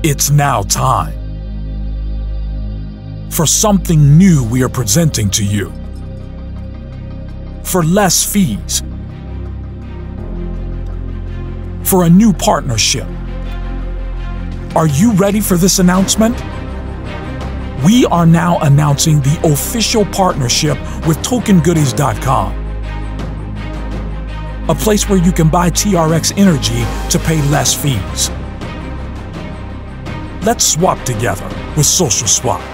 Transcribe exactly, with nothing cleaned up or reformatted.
It's now time for something new we are presenting to you. For less fees. For a new partnership. Are you ready for this announcement? We are now announcing the official partnership with Token Goodies dot com, a place where you can buy T R X energy to pay less fees. Let's swap together with Social Swap.